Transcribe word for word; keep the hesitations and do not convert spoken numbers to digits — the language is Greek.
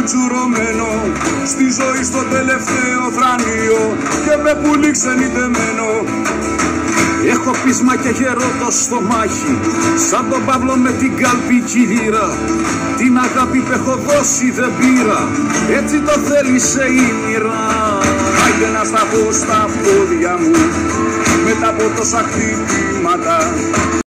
τσουρωμένο στη ζωή στο τελευταίο θρανείο και με πουλί ξενιτεμένο. Έχω πείσμα και γερό το στομάχι, σαν τον Παύλο με την καλπική λύρα. Την αγάπη που έχω δώσει δεν πήρα, έτσι το θέλησε η μοίρα. Άιντε να σταθώ στα πόδια μου μετά από τόσα χτυπήματα.